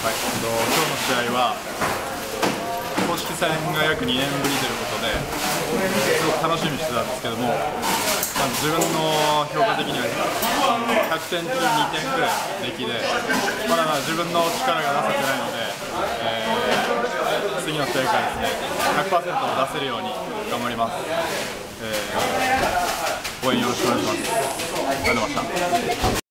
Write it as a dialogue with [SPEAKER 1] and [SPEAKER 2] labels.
[SPEAKER 1] 今日の試合は公式戦が約2年ぶりということですごく楽しみにしてたんですけども、自分の評価的には100点中2点くらい出来で、まだまだ自分の力が出せてないので、次の試合からですね 100% を出せるように頑張ります。応援よろしくお願いします。ありがとうございました。